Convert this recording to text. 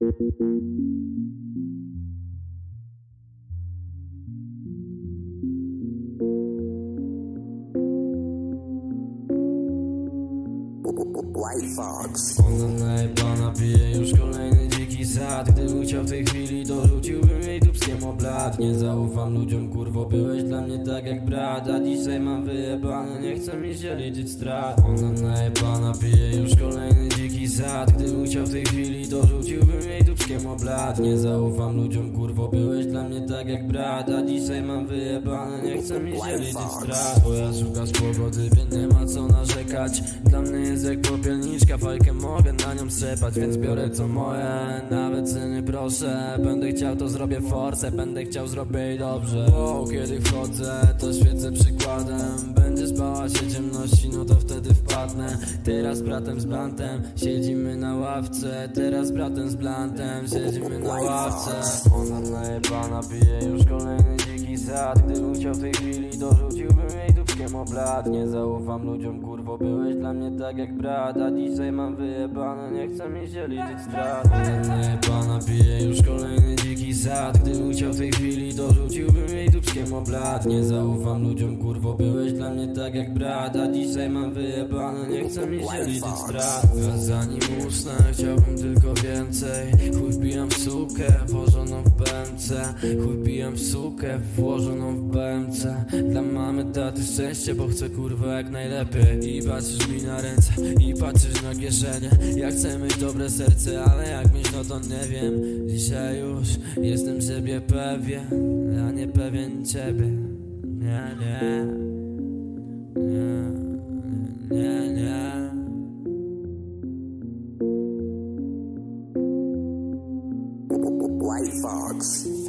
White Fox. Ona najebana pije już kolejny dziki sad. Gdybym chciał w tej chwili, dorzuciłbym jej dupskiem oblat. Nie zaufam ludziom, kurwo, byłeś dla mnie tak jak brat. A dzisiaj mam wyjebane, nie chcę mi się liczyć strat. Ona najebana pije już kolejny dziki sad. Gdybym chciał w tej chwili, dorzuciłbym jej dupskiem oblat. Nie zaufam ludziom, kurwo, byłeś dla mnie tak jak brat. A dzisiaj mam wyjebane, nie chcę mi się liczyć strat. Twoja szuka swobody, więc nie ma co narzekać. Dla mnie jest jak popielniczka, fajkę mogę na nią strzepać. Więc biorę co moje, nawet syny proszę. Będę chciał, to zrobię force, będę chciał, zrobię jej dobrze. Wow, kiedy wchodzę, to świecę przykładem. Będziesz bała się ciemności, no to wtedy wpadnę. Teraz z bratem z blantem siedzimy na ławce. Teraz z bratem z blantem siedzimy na ławce. Ona najebana pije już kolejny dziki sad. Gdybym chciał w tej chwili, dorzuciłbym jej dupskiem oblat. Nie zaufam ludziom, kurwo, byłeś dla mnie tak jak brat. A dzisiaj mam wyjebane, nie chcę mi się liczyć strat. Ona najebana pije już kolejny dziki sad. Gdybym chciał w tej chwili, dorzuciłbym jej dupskiem oblat. Nie zaufam ludziom, kurwo, byłeś dla mnie tak jak brat. A dzisiaj mam wyjebane, nie chcę mi się liczyć strat. A zanim usnę, chciałbym tylko więcej. Chuj wbijam w sukę, włożoną w BMC. Chuj wbijam w sukę, włożoną w BMC. Dla mamy, taty szczęście, bo chcę, kurwa, jak najlepiej. I patrzysz mi na ręce, i patrzysz na kieszenie. Ja chcę mieć dobre serce, ale jak mieć, no to nie wiem. Dzisiaj już jestem siebie pewien, a nie pewien ciebie. Nie, nie, nie, nie, nie. White Fox.